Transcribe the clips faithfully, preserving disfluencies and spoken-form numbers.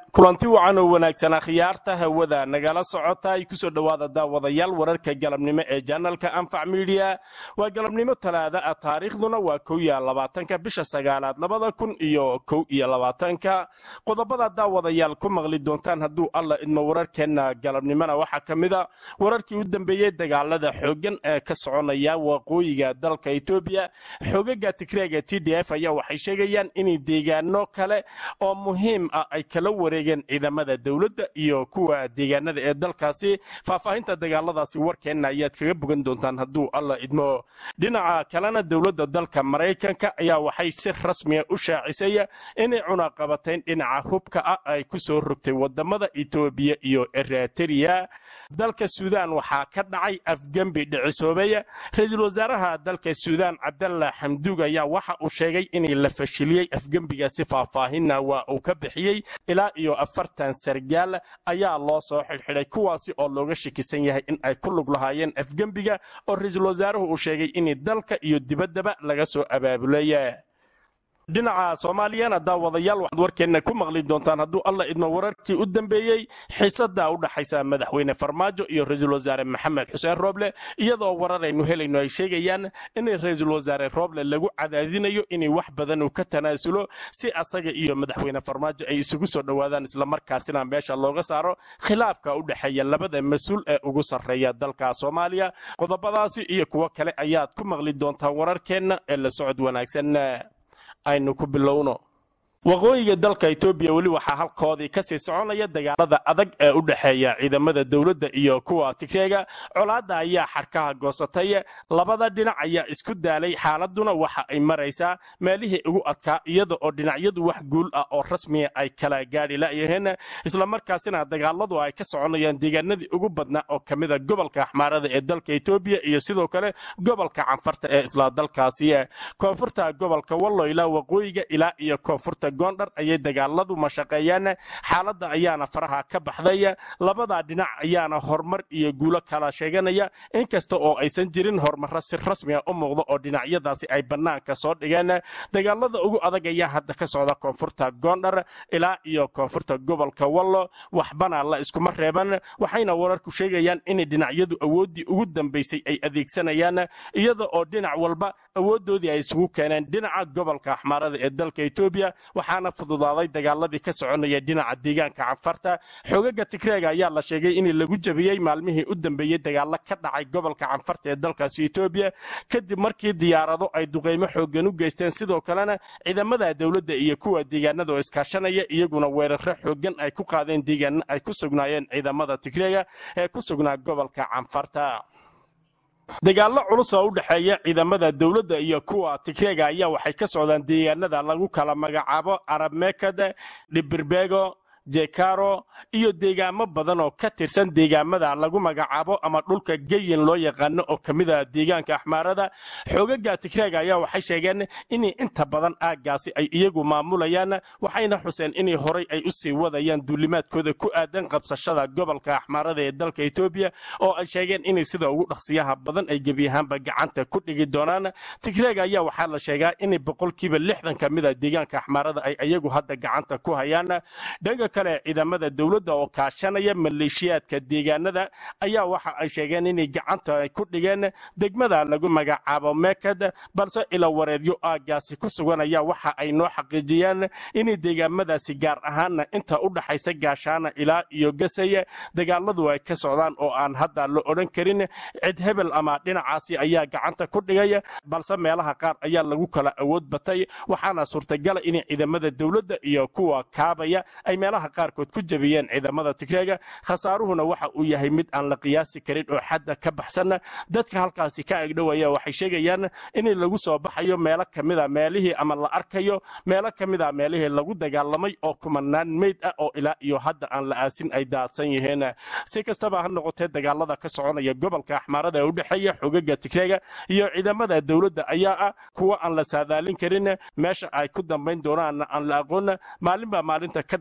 kulanti wacan oo wanaagsan akhyaarta hawada nagala socota ay ku soo dhawaada daawadayaal wararka galabnimo ee janalka Anfac Media waa galabnimo talaada ah taariikhduna waa kow iyo labaatanka bisha sagaalaad labada kun iyo kow iyo labaatanka qodobada daawadayaal ku maqli doontaan hadduu alla idmo wararkeena galabnimona waxa kamida wararkii u dambeeyay dagaalada xoogan ee ka soconaya waqooyiga dalka Itoobiya xoogaga Tigreega T D F ayaa waxay sheegayaan in deegaano kale oo muhiim ah ay kala wareegeen ciidamada dawladda iyo kuwa deegaanada ee dalkaasi faahfaahinta dagaaladaasi warkeena ayaad kaga bogan doontaan hadduu alla idmo dhinaca kalena dawladda dalka Mareykanka ayaa waxay si rasmi ah u shaacisay inay cunaqabateen dhinaca hubka ah ay ku soo rogtay wadamada Itoobiya iyo Eritrea dalka Suudaan waxaa ka dhacay afgambi dhicisoobay ra'iisul wasaaraha dalka Suudaan Abdallah Hamdouga ayaa waxa uu sheegay in la fashiliyay afgambigaasi faahfaahinna waa uu ka bixiyay ilaa iyo afartan sargaal ayaa loo soo xilxilay kuwaasi oo looga shakisan yahay in ay ku lug lahaayeen afgambiga oo ra'iisul wasaaruhu uu sheegay in dalka iyo dibaddaba laga soo abaabulay dhinaca Soomaaliyana daawadayaal waxaad warkeena ku maqli doontaan hadduu alla idmo wararkii u dambeeyay xiisada u dhaxaysa madaxweyne Farmaajo iyo ra'iisul wasaare Maxamed Xuseen Roble iyadoo wararaynu helayno ay sheegayaan in ra'iisul wasaare Roble lagu cadaadinayo in wax badan uu ka tanaasulo si asaga iyo madaxweyne Farmaajo ay isugu soo dhawaadaan isla markaasina meesha looga saaro khilaafka u dhaxeeya labada mas'uul ee ugu sarreeya dalka Soomaaliya qodobadaasi iyo kuwa kale ayaad ku maqli doontaan wararkeena ee la socod wanaagsan aynu ku bilowno waqooyiga dalka Itoobiya wali waxa halkoodii ka sii soconaya dagaalada adag ee u dhaxeeya ciidamada dawladda iyo kuwa Tigreega colaada ayaa xarkaha goosatay labada dhinac ayaa isku daalay xaaladuna waxa ay maraysaa meelihii ugu adkaa iyada oo dhinacyadu wax guul ah oo rasmi ah ay kala gaari laayeen isla markaasina dagaaladu ay ka soconayaan deegaanadii ugu badnaa oo kamida gobolka Axmaarada ee dalka Itoobiya iyo sidoo kale gobolka Canfarta ee isla dalkaasi koonfurta gobolka Wallo ilaa waqooyiga ilaa iyo koonfurta Gondar ayay dagaaladu mashaqeeyaan xaaladda ayaana faraha ka baxday labada dhinac ayaana hormar iyo guulo kala sheeganaya inkasta oo aysan jirin hormar si rasmi ah u muuqdo oo dhinacyadaasi ay banaanka soo dhigeen dagaalada ugu adag ayaa hadda ka socda koonfurta Gondar ilaa iyo koonfurta gobolka Wallo waxbana la isku mareeban waxayna wararku sheegayaan in dhinacyadu awoodii ugu dambeysay ay adeegsanayaan iyada oo dhinac walba awoodoodii ay isugu keeneen dhinaca gobolka Axmaarada ee dalka Itoobiya waxaana fududaaday dagaaladii ka soconaya dhinaca deegaanka Canfarta xoogaga Tigreega ayaa la sheegay in lagu jabiyay maalmihii u dambeeyay dagaalo ka dhacay gobolka Canfarta ee dalkaasi Itoobiya kadib markii diyaarado ay duqeymo xoogan u geysteen sidoo kalena ciidamada dawladda iyo kuwa deegaanada oo iskaashanaya iyaguna weeraro xoogan ay ku qaadeen deegaanada ay ku sugnaayeen ciidamada Tigreega ee ku sugnaa gobolka Canfarta dagaalo culus oo u dhaxeeya ciidamada dawladda iyo kuwa Tigreega ayaa waxay ka socdaan deegaanada lagu kala magacaabo Arab Meekada Dhibirbego Jekaro iyo deegaamo badan oo ka tirsan deegaamada lagu magacaabo ama dhulka geyin loo yaqaan oo kamida deegaanka Axmaarada xoogaga Tigreega ayaa waxay sheegeen in inta badan aagaasi ay iyagu maamulayaan waxayna xuseen in horay ay u sii wadayaan duulimaadkooda ku aadan qabsashada gobolka Axmaarada ee dalka Itoobiya oo ay sheegeen in sida ugu dhaqsiyaha badan ay gebiyahanba gacanta ku dhigi doonaan Tigreega ayaa waxa la sheegaa in boqolkiiba lixdan kamida deegaanka Axmaarada ay iyagu hadda gacanta ku hayaan dhanka kale ciidamada dawladda oo kaashanaya maleeshiyaadka deegaanada ayaa waxa ay sheegeen in gacanta ay ku dhigeen degmada lagu magacaabo Meekad balse ila wareedyo aagaasi ku suganaya waxa ay noo xaqiijiyeen in deegaamadaasi gaar ahaan inta u dhaxaysa gaashaana ilaa iyo Gasay dagaaladu ay ka socdaan oo aan hadda la oran karin cid hebel ama dhinacaasi ayaa gacanta ku dhigay balse meelaha qaar ayaa lagu kala awood batay waxaana suurtagal ah in ciidamada dawladda iyo kuwa kaabaya ay meelaha qaarkood ku jabiyeen ciidamada Tigreega khasaaruhuna waxa uu yahay mid aan la qiyaasi karin oo xadda ka baxsan dadka halkaasi ka agdhawaya waxay sheegayaan in lagu soo baxayo meelo kamida meelihii ama la arkayo meelo kamida meelihii lagu dagaalamay oo kumanaan meyd ah oo ilaa iyo hadda aan la aasin ay daadsan yihiin si kastaba ha noqotee dagaalada ka soconaya gobolka Axmaarada ee u dhaxeeya xoogaga Tigreega iyo ciidamada dawladda ayaa ah kuwa aan la saadaalin karin meesha ay ku dambeyn doonaan aan la aqoon maalinba maalinta ka dambaysan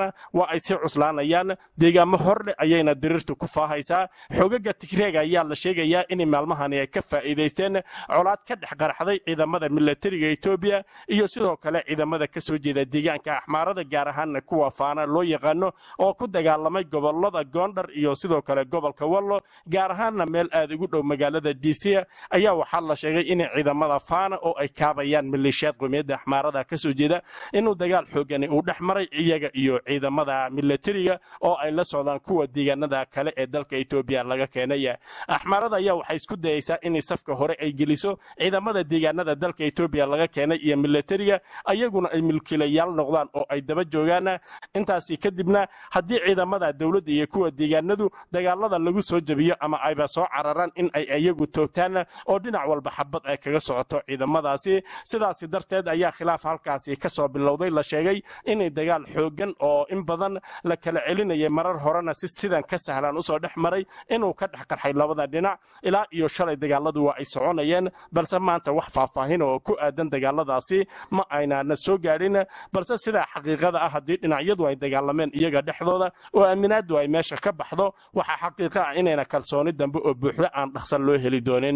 dambana waa ay sii cuslaanayaan deegaamo horle ayayna dirirtu ku faahaysaa xogaga tigreega ayaa la sheegayaa in maalmahani ay ka faa'iideysteen colaad ka dhex qarxday ciidamada militariga Itoobiya iyo sidoo kale ciidamada ka soo jeeda deegaanka Axmaarada gaar ahaan kuwa faana loo yaqaano oo ku dagaalamay gobolada Gondar iyo sidoo kale gobolka Wallo gaar ahaan meel aad ugu dhow magaalada Diisiya ayaa waxa la sheegay in ciidamada faana oo ay kaabayaan maleeshiyad qowmiyadda Axmaarada ka soo jeeda inuu dagaal xoogan uu dhexmaray iyaga iyo ciidamada militariga oo ay la socdaan kuwa deegaanada kale ee dalka Itoobiya laga keenay Axmaarada ayaa waxay isku dayaysaa in safka hore ay geliso ciidamada deegaanada dalka Itoobiya laga keenay iyo militariga ayaguna ay milkiilayaal noqdaan oo ay daba joogaan intaasi kadibna haddii ciidamada dawladda iyo kuwa deegaanadu dagaalada lagu soo jabiyo ama ayba soo cararaan in ay ayagu toogtaan oo dhinac walba xabad ay kaga socoto ciidamadaasi sidaas darteed ayaa khilaaf halkaasi ka soo bilowday la sheegay in dagaal xoogan oo in badan la kala celinayay marar horena si sidan ka sahlan u soo dhexmaray inuu ka dhex qarxay labada dhinac ilaa iyo shalay dagaaladu waa ay soconayeen balse maanta wax faahfaahin oo ku aadan dagaaladaasi ma aynaana soo gaadhin balse sida xaqiiqada ah haddii dhinacyadu ay dagaalameen iyaga dhexdooda oo aaminaadu ay meesha ka baxdo waxa xaqiiqa ah inayna kalsooni dambe oo buuxda aan dhaqsan loo heli doonin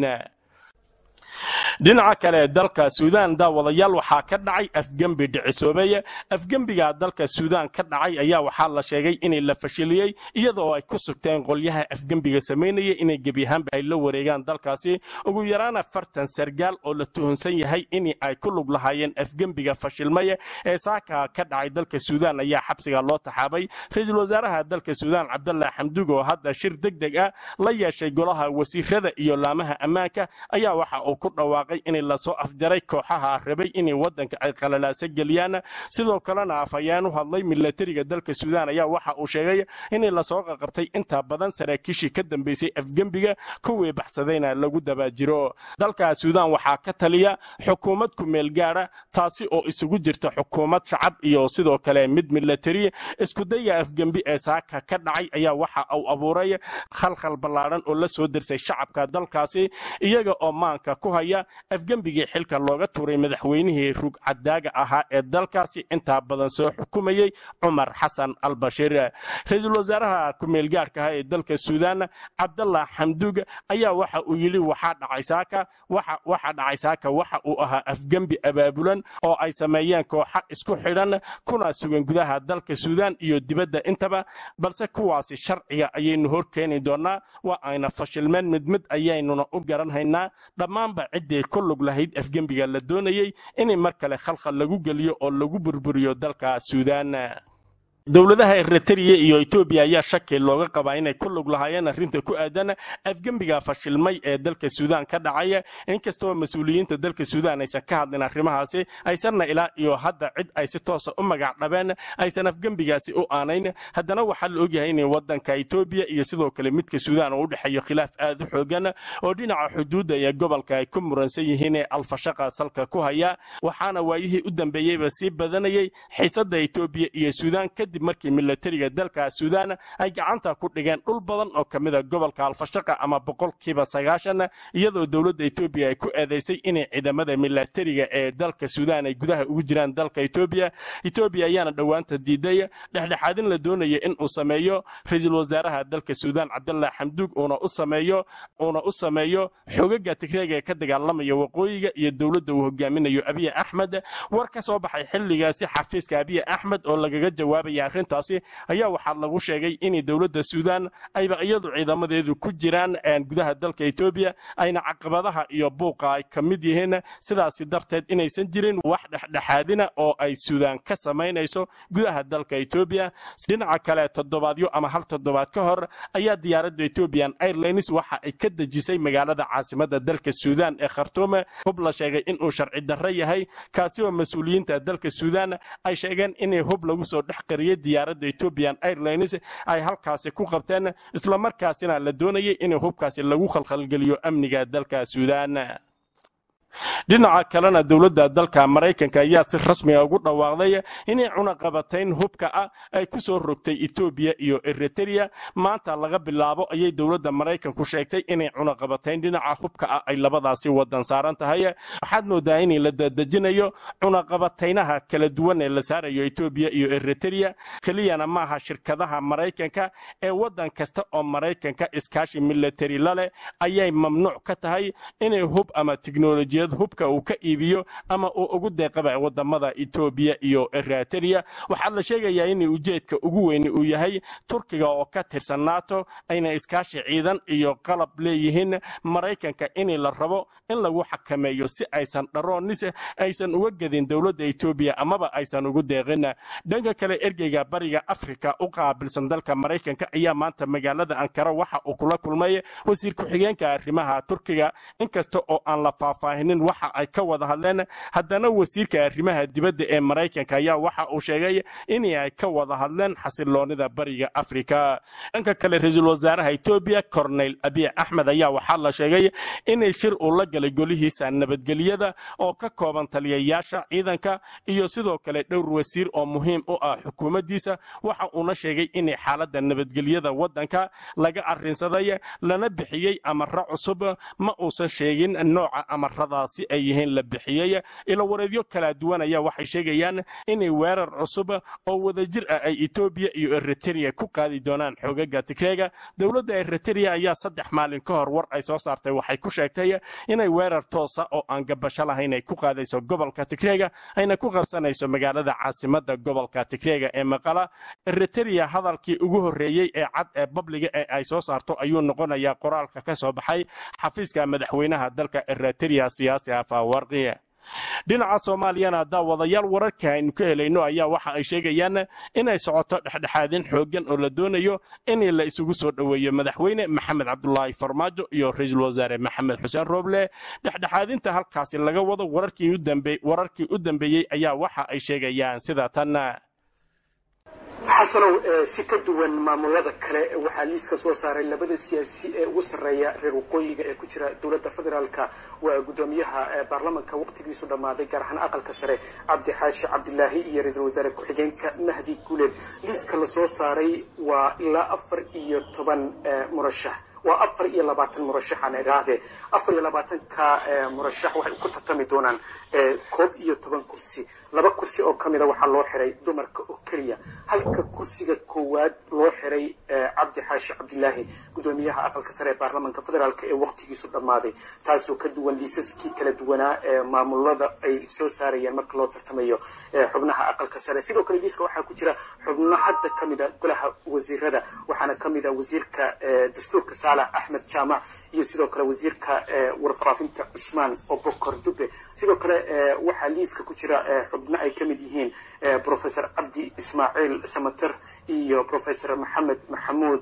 dhinaca kale dalka Suudaan daawadayaal waxa ka dhacay afgambi dhicisoobay afgambiga dalka Suudaan ka dhacay ayaa waxa la sheegay in la fashiliyay iyadoo ay ku sugteen qolyaha afgambiga sameynaya in gebiyahanba ay la wareegaan dalkaasi ugu yaraan afartan sargaal oo la tuhunsan yahay in ay ku lug lahaayeen afgambiga fashilmay ee saaka ka dhacay dalka Suudaan ayaa xabsiga loo taxaabay ra'iisul wasaaraha dalka Suudaan Abdullah Hamdok oo hadda shir degdeg ah la yeeshay golaha wasiirada iyo laamaha ammaanka ayaa waxa uu ku dhawaaqay in la soo afjaray kooxaha rabay in wadanka ay qalalaasa galiyaan sidoo kalena afayaan u hadlay militariga dalka Suudaan ayaa waxa uu sheegay in la soo qabtay inta badan saraakiishii ka dambeysay afgambiga kuwii baxsadayna lagu daba jiro dalka Suudaan waxa ka taliya xukuumad ku meel gaara taasi oo isugu jirta xukuumad shacab iyo sidoo kale mid militari isku daya afgambi ee saaka ka dhacay ayaa waxa uu abuuray khalkhal ballaaran oo la soo dirsay shacabka dalkaasi iyaga oo maanka ku haya afgambigii xilka looga tuuray madaxweynihii rug cadaaga ahaa ee dalkaasi inta badan soo xukumayay Umar Hassan al-Bashir ra'iisul wasaaraha ku meel gaarka ah ee dalka Suudaan Abdullah Hamdok ayaa waxa uu yiri waxa dhacay saaka waxa waxa dhacay saaka waxa uu ahaa afgambi abaabulan oo ay sameeyeen kooxo isku xidhan kuna sugan gudaha dalka Suudaan iyo dibadda intaba balse kuwaasi sharciga ayaynu hor keeni doonaa waa ayna fashilmeen mid mid ayaynuna u garanhaynaa dhammaanba ciddii ku lug lahayd afgambiga la doonayay in mar kale khalkhal lagu geliyo oo lagu burburiyo dalka Suudaan dawladaha Eritrea iyo Itoobiya ayaa shaki looga qabaa inay ku lug lahaayeen arrinta ku aadan afgambiga fashilmay ee dalka Suudaan ka dhacay inkastoo mas'uuliyiinta dalka Suudaan aysan ka hadlin arrimahaasi aysanna ilaa iyo hadda cid ay si toos ah u magac dhabeen aysan afgambigaasi u aanayn haddana waxa la ogyahay in wadanka Itoobiya iyo sidoo kale midka Suudaan uu dhaxayo khilaaf aad u xoogan oo dhinaca xuduudda iyo gobolka ay ku muransan yihiin al-fashaqa salka ku haya waxaana waayihii u dambeeyay si badanayay xiisadda Itoobiya iyo Suudaan markii militariga dalka Suudaan ay gacanta ku dhigeen dhul badan oo kamida gobolka al-fashaqa ama boqolkiiba sagaashan iyadoo dawladda Itoobiya ay ku eedeysay in ciidamada militariga ee dalka Suudaan ay gudaha ugu jiraan dalka Itoobiya Itoobiya ayaana dhawaanta diiday dhexdhexaadin la doonayay in uu sameeyo ra'iisul wasaaraha dalka Suudaan Abdullah Hamdok oo u sameeyo oo u sameeyo xogaga Tigreega ka dagaalamaya waqooyiga iyo dawladda uu hogaaminayo Abiy Ahmed war ka soo baxay xilligaasi xafiiska Abiy Ahmed oo lagaga jawaabay arrintaasi ayaa waxa lagu sheegay in dawladda Suudaan ayba iyadu ciidamadeedu ku jiraan gudaha dalka Itoobiya ayna caqabadaha iyo buuqa ay kamid yihiin sidaas darteed inaysan jirin wax dhexdhexaadina oo ay Suudaan ka sameynayso gudaha dalka Itoobiya dhinaca kale toddobaadyo ama hal toddobaad ka hor ayaa diyaaradda Ethiopian Airlines waxa ay ka dejisay magaalada caasimadda dalka Suudaan ee Khartoum hub la sheegay in uu sharci darro yahay kaasi oo mas'uuliyiinta dalka Suudaan ay sheegeen in hub lagu soo dhex qariyay diyaaradda Ethiopian Airlines ay halkaasi ku qabteen isla markaasina la doonayay in hubkaasi lagu khalkhal geliyo amniga dalka Suudaan dhinaca kalena dowladda dalka Mareykanka ayaa si rasmi ah ugu dhawaaqday inay cunaqabatayn hubka ah ay ku soo rogtay Ethiopia iyo Eritrea maanta laga bilaabo ayay dowladda Mareykanku sheegtay inay cunaqabatayn dhinaca hubka ah ay labadaasi wadan saaran tahay waxaad moodaa in la dadajinayo cunaqabataynaha kala duwan ee la saarayo Ethiopia iyo Eritrea kaliyana maaha shirkadaha Mareykanka ee wadan kasta oo Mareykanka iskaashi military la leh ayay mamnuuc ka tahay inay hub ama tiknoolajiyad hubka uu ka iibiyo ama uu ugu deeqaba wadamada Ethiopia iyo Eritrea waxa la sheegayaa in ujeedka ugu weyn uu yahay Turkiga oo ka tirsan NATO ayna iskaashi ciidan iyo qalab leeyihiin Mareykanka in la rabo in lagu xakameeyo si aysan daroonis aysan uga gadin dowladda Ethiopia amaba aysan ugu deeqin dhanka kale ergeyga bariga Afrika u qaabilsan dalka Mareykanka ayaa maanta magaalada Ankara waxa uu kula kulmay wasiir ku xigeenka arrimaha Turkiga inkasta oo aan la faahfaahinin waxa ay ka wada hadleen haddana wasiirka arrimaha dibadda ee Mareykanka ayaa waxa uu sheegay in ay ka wada hadleen xasiloonida bariga Afrika dhanka kale ra'iisul wasaaraha Ethiopia Cornel Abiy Ahmed ayaa waxa la sheegay in shir uu la galay golihiisa nabadgelyada oo ka kooban taliyayaasha ciidanka iyo sidoo kale dhowr wasiir oo muhiim u ah xukuumaddiisa waxa uu sheegay in xaaladda nabadgelyada wadanka laga arrinsaday lana bixiyay amarro cusub ma uusan sheegin nooca amarradaasi ay yihiin la bixiyay ila wareedyo kala duwan ayaa waxay sheegayaan in weerar cusub oo wadajir ah ay Ethiopia iyo Eritrea ku qaadi doonaan xogaga Tigreega dowladda Eritrea ayaa saddex maalin ka hor war ay soo saartay waxay ku sheegtay inay weerar toos ah oo aan gabasho lahayn ay ku qaadayso gobolka Tigreega ayna ku qabsanayso magaalada caasimadda gobolka Tigreega ee Maqala Eritrea hadalkii ugu horeeyay ee cad ee babliga ee ay soo saarto ayuu noqonayaa qoraalka ka soo baxay xafiiska madaxweynaha dalka Eritrea siyaasi Afwerki dhinaca Soomaaliyana daawadayaal wararka aynu ka helayno ayaa waxa ay sheegayaan in ay socoto dhexdhexaadin xoogan oo la doonayo in la isugu soo dhaweeyo madaxweyne Maxamed Cabdullaahi Farmaajo iyo ra'iisul wasaare Maxamed Xuseen Roble dhexdhexaadinta halkaasi laga wado wararkii u dambeeyay wararkii u dambeeyay ayaa waxa ay sheegayaan sida tan حسنو سكدوان مامولada kale waxa liiska soo saaray labada siyaasi ee ugu sareeya reer waqooyiga ee ku jira dawladda federaalka waa gudoomiyaha baarlamaanka waqtigiisu dhamaaday gaar ahaan aqalka sare Cabdi Xaashi Cabdilaahi iyo ra'iisul wasaare ku xigeenka Mahdi Guuleed liiska la soo saaray waa ilaa afar iyo toban murashax waa afar iyo labaatan murashax aan iraade afar iyo labaatan ka murashax waxay ku tartami doonaan koob iyo toban kursi laba kursi oo kamid ah waxa loo xiray dumarka oo kaliya halka kursiga koowaad loo xiray Cabdi Xaashi Cabdilaahi gudoomiyaha aqalka sare ee baarlamaanka federaalka ee waqtigiisu dhamaaday taas oo ka duwan liisaskii kala duwanaa ee maamulada ay soo saarayeen marka loo tartamayo xubnaha aqalka sare sidoo kale liiska waxa ku jira xubno hadda kamid ah golaha wasiirada waxaana kamid ah wasiirka dastuurka Saalax Axmed Jaamac iyo sidoo kale wasiirka warfaafinta Cusmaan Obokor Dube sidoo kale waxa liiska ku jira xubno ay kamid yihiin professor Abdi Ismaaciil Samatar iyo professor Maxamed Maxamuud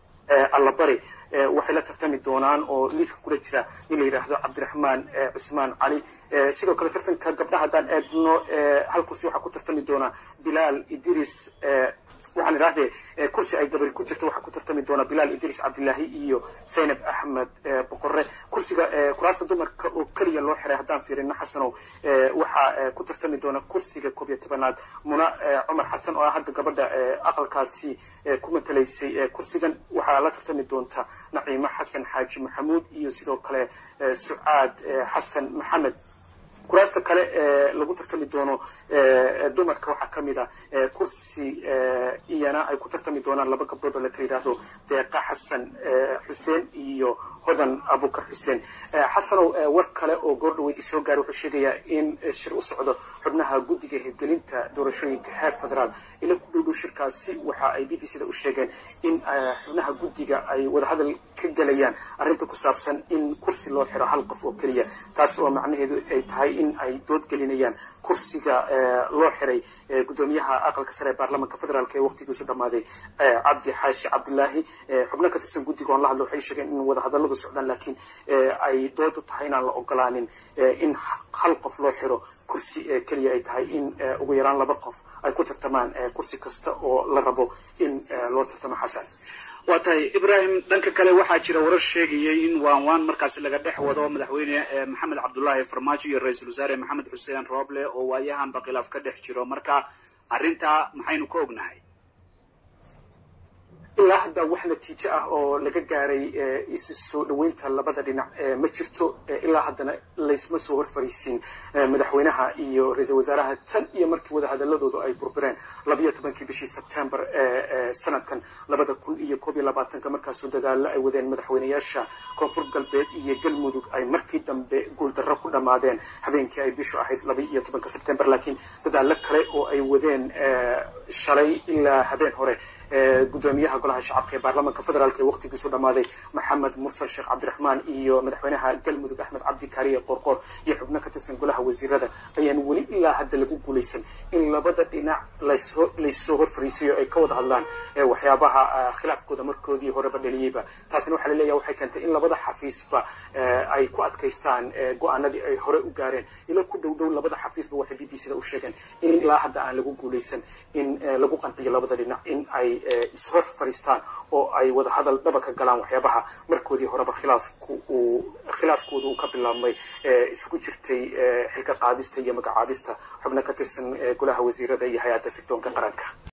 Allabari waxay la tartami doonaan oo liiska kula jira in la yiraahdo Cabdiraxmaan Cusmaan Cali sidoo kale tartanka gabdhaha hadaan eegno hal kursi waxa ku tartami doona Bilaal Idris waxaan iraahday kursi ay gabar ku jirto waxa ku tartami doona Bilaal Idris Cabdilaahi iyo Zainab Ahmed Boqorre kursiga kuraasta dumarka oo kaliya loo xiray hadaan fiirino Xasano waxa ku tartami doona kursiga koob iyo tobanaad Muna Umar Xasan oo hadda gabadha aqalkaasi ku matalaysay kursigan waxa la tartami doonta Naciima Xasan Xaaji Maxamuud iyo sidoo kale Sucaad Xasan Maxamed kuraasta kale lagu tartami doono dumarka waxa kamid ah kursi iyana ay ku tartami doonaan laba gabdhood oo la tiraahdo Deeqa Xasan Xuseen iyo Hodan Abukar Xuseen Xasano war kale oo goordhoweyd isoo gaaray wuxuu sheegayaa in shir u socdo xubnaha guddiga hirgelinta doorashooyinka heer federaal ila ku dhow shirkaasi waxa ay B B C-da u sheegeen in xubnaha guddiga ay wada hadal ka galayaan arrinta ku saabsan in kursi loo xiro hal qof oo kaliya taas oo macnaheedu ay tahay in ay dood gelinayaan kursiga loo xiray gudoomiyaha aqalka sare ee baarlamaanka federaalka ee waqtigiisu dhamaaday Cabdi Xaashi Cabdilaahi xubno ka tirsan guddiga oo la hadlo waxay sheegeen in wada hadalladu socdaan laakiin ay dood u tahay inaan la ogolaanin in hal qof loo xiro kursi kaliya ay tahay in ugu yaraan laba qof ay ku tartamaan kursi kasta oo la rabo in loo tartamo Xasan واتاي إبراهيم دنك كله واحد جرا ورش شيء إن وان وان مركز لقى دح وضع مدحوين محمد عبد الله فرماجي الرئيس الوزراء محمد حسين روبله وياهم بقلاف كدح جرا مركا أرنتا محين كوجنا هاي ilaa hadda wax natiijo ah oo laga gaaray isu soo dhaweynta labada dhinac ma jirto ilaa haddana laysma soo horfariisin madaxweynaha iyo ra'iisul wasaaraha tan iyo markii wada hadaladoodu ay burbureen laba iyo tobankii bishii September sanadkan labada kun iyo koob iyo labaatanka markaas dagaal ay wadeen madaxweynayaasha koonfur galbeed iyo galmudug ay markii dambe guul darro ku dhamaadeen habeenkii ay bishu ahayd laba iyo tobanka September laakiin dadaal kale oo ay wadeen shalay ilaa habeen hore gudoomiyaha golaha shacabka ee baarlamaanka federaalka ee waqtigiisu dhamaaday maxamed mursal sheekh cabdiraxmaan iyo madaxweynaha galmudug axmed cabdi kaariye qorqor iyo xubno ka tirsan golaha wasiirada ayaan weli ilaa hadda lagu guuleysan in labada dhinac laysoo laysoo horfariisiyo ay ka wada hadlaan waxyaabaha khilaafkooda markoodii horeba dhaliyayba taasina waxaa la leeyahay waxay keentay in labada xafiisba ay ku adkaystaan go'aanadii ay hore u gaareen ila ku dhow dhow labada xafiisba waxay b b c da u sheegeen in ilaa hadda aan lagu guuleysan in lagu qanciyo labada dhinac in ay ishor fariistaan oo ay wada hadal dhaba ka galaan waxyaabaha markoodii horeba khilaafku uu khilaafkoodu uu ka bilaabmay isugu jirtay xilka qaadista iyo magacaabista xubno ka tirsan golaha wasiirada iyo hay'adda sirdoonka qaranka